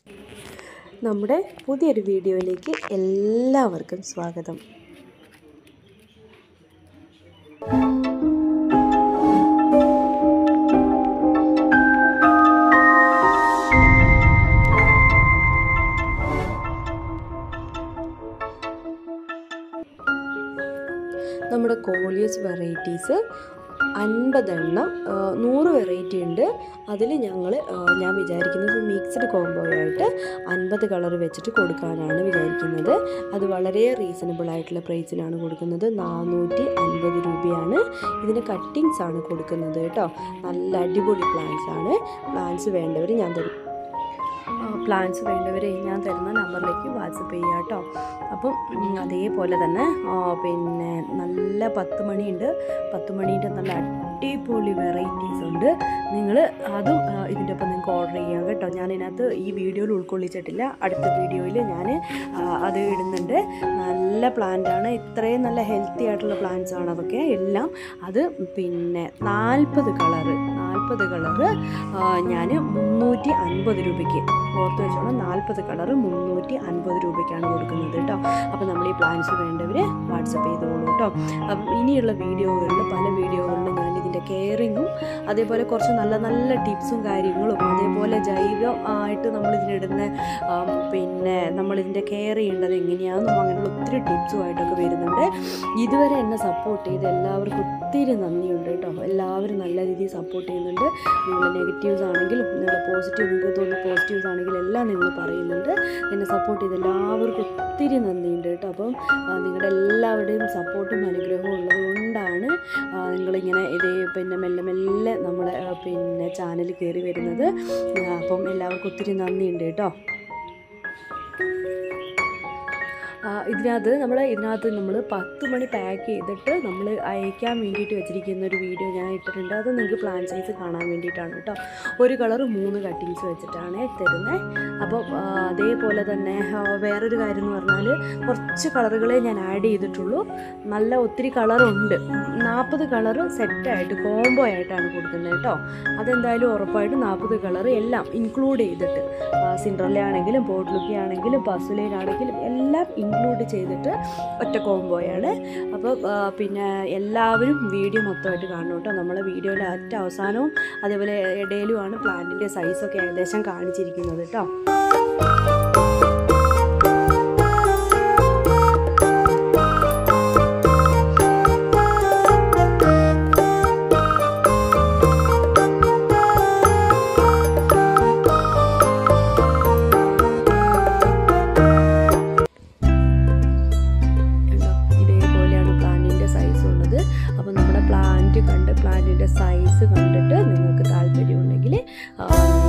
നമ്മുടെ പുതിയൊരു വീഡിയോയിലേക്ക് എല്ലാവർക്കും സ്വാഗതം. നമ്മുടെ കോളിയസ് വെറൈറ്റീസ് 50 എണ്ണം 100 വെറൈറ്റി ഉണ്ട്. അതിൽ ഞാൻ വിചാരിക്കുന്നത് മിക്സ്ഡ് കോംബോ ആയിട്ട് 50 കളർ വെച്ചിട്ട് കൊടുക്കാനാണ് വിചാരിക്കുന്നത്. അത് വളരെ റീസണബിൾ ആയിട്ടുള്ള പ്രൈസിനാണ് കൊടുക്കുന്നത്. 450 രൂപയാണ്. ഇതിന് കട്ടിങ്സ് ആണ് കൊടുക്കുന്നത് കേട്ടോ. നല്ല അടിപൊളി പ്ലാന്റ്സ് ആണ്. പ്ലാന്റ്സ് വേണ്ടവർ ഞാൻ തരുന്ന നമ്പറിലേക്ക് വാട്സപ്പ് ചെയ്യുക കേട്ടോ. അപ്പം അതേപോലെ തന്നെ പിന്നെ നല്ല 10 മണിയുണ്ട്. 10 മണീൻ്റെ നല്ല അടിപൊളി വെറൈറ്റീസ് ഉണ്ട്. നിങ്ങൾ അതും ഇതിൻ്റെ ഒപ്പം നിങ്ങൾക്ക് ഓർഡർ ചെയ്യാം കേട്ടോ. ഞാൻ ഇതിനകത്ത് ഈ വീഡിയോയിൽ ഉൾക്കൊള്ളിച്ചിട്ടില്ല. അടുത്ത വീഡിയോയിൽ ഞാൻ അത് ഇടുന്നുണ്ട്. നല്ല പ്ലാന്റാണ്. ഇത്രയും നല്ല ഹെൽത്തി ആയിട്ടുള്ള പ്ലാന്റ്സ് ആണ് അതൊക്കെ എല്ലാം. അത് പിന്നെ 40 കളറ് ഞാൻ 350 രൂപയ്ക്ക് ഓർത്ത് വെച്ചോളാം. 40 കളറ് 350 രൂപയ്ക്കാണ് കൊടുക്കുന്നത് കേട്ടോ. അപ്പോൾ നമ്മൾ ഈ പ്ലാന്റ്സ് വേണ്ടവർ വാട്സപ്പ് ചെയ്തോളൂ കേട്ടോ. അപ്പം ഇനിയുള്ള പല വീഡിയോകളിലും ഞാൻ ഇതിൻ്റെ കെയറിങ്ങും അതേപോലെ കുറച്ച് നല്ല നല്ല ടിപ്സും കാര്യങ്ങളും അതേപോലെ ജൈവമായിട്ട് നമ്മളിതിനിടുന്ന പിന്നെ നമ്മളിതിൻ്റെ കെയർ ചെയ്യേണ്ടത് എങ്ങനെയാണെന്നും അങ്ങനെയുള്ള ഒത്തിരി ടിപ്സുമായിട്ടൊക്കെ വരുന്നുണ്ട്. ഇതുവരെ എന്നെ സപ്പോർട്ട് ചെയ്ത് എല്ലാവർക്കും ഒത്തിരി നന്ദിയുണ്ട് കേട്ടോ. എല്ലാവരും നല്ല രീതിയിൽ സപ്പോർട്ട് ചെയ്യുന്നുണ്ട്. നിങ്ങൾ നെഗറ്റീവ്സ് ആണെങ്കിലും നിങ്ങളുടെ നിങ്ങൾക്ക് തോന്നുന്ന പോസിറ്റീവ്സ് ആണെങ്കിലും എല്ലാം നിങ്ങൾ പറയുന്നുണ്ട്. എന്നെ സപ്പോർട്ട് ചെയ്ത് എല്ലാവർക്കും ഒത്തിരി നന്ദിയുണ്ട് കേട്ടോ. അപ്പം നിങ്ങളുടെ എല്ലാവരുടെയും സപ്പോർട്ടും അനുഗ്രഹവും ഉള്ളത് കൊണ്ടാണ് നിങ്ങളിങ്ങനെ മെല്ലെ മെല്ലെ നമ്മളെ ചാനൽ കയറി വരുന്നത്. അപ്പം എല്ലാവർക്കും ഒത്തിരി നന്ദിയുണ്ട് കേട്ടോ. ഇതിനകത്ത് നമ്മൾ 10 മണി പാക്ക് ചെയ്തിട്ട് നമ്മൾ അയക്കാൻ വേണ്ടിയിട്ട് വെച്ചിരിക്കുന്ന ഒരു വീഡിയോ ഞാൻ ഇട്ടിട്ടുണ്ട്. അത് നിങ്ങൾക്ക് പ്ലാൻ സൈസ് കാണാൻ വേണ്ടിയിട്ടാണ് കേട്ടോ. ഒരു കളർ 3 കട്ടിങ്സ് വെച്ചിട്ടാണ് തരുന്നത്. അപ്പോൾ അതേപോലെ തന്നെ വേറൊരു കാര്യം എന്ന് പറഞ്ഞാൽ കുറച്ച് കളറുകളെ ഞാൻ ആഡ് ചെയ്തിട്ടുള്ളൂ. നല്ല ഒത്തിരി കളറുണ്ട്. 40 കളറ് സെറ്റായിട്ട് കോംബോ ആയിട്ടാണ് കൊടുക്കുന്നത് കേട്ടോ. അതെന്തായാലും ഉറപ്പായിട്ടും 40 കളർ എല്ലാം ഇൻക്ലൂഡ് ചെയ്തിട്ട് സിൻഡ്രല്ല ആണെങ്കിലും പോട്ട്ലുക്കി ആണെങ്കിലും പസുലൈനാണെങ്കിലും എല്ലാം ഇൻക്ലൂഡ് ചെയ്തിട്ട് ഒറ്റ കോംബോയാണ്. അപ്പോൾ പിന്നെ എല്ലാവരും വീഡിയോ മൊത്തമായിട്ട് കാണണം കേട്ടോ. നമ്മളെ വീഡിയോയുടെ അവസാനവും അതേപോലെ ഇടയിലുമാണ് പ്ലാന്റിൻ്റെ സൈസൊക്കെ ഏകദേശം കാണിച്ചിരിക്കുന്നത് കേട്ടോ. പ്ലാന്റിൻ്റെ സൈസ് കണ്ടിട്ട് നിങ്ങൾക്ക് താല്പര്യമുണ്ടെങ്കിൽ